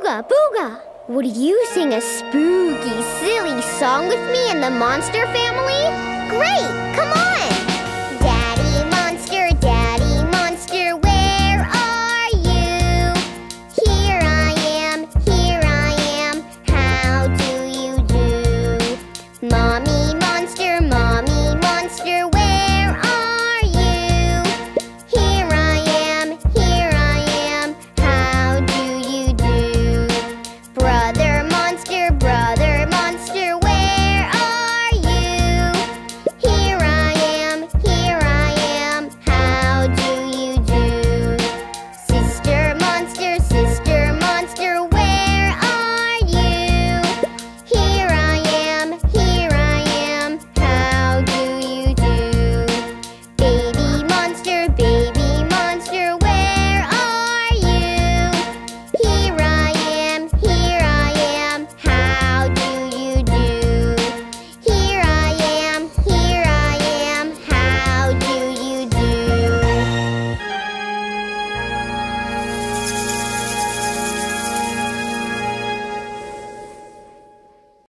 Ooga booga! Would you sing a spooky, silly song with me and the monster family? Great! Come on!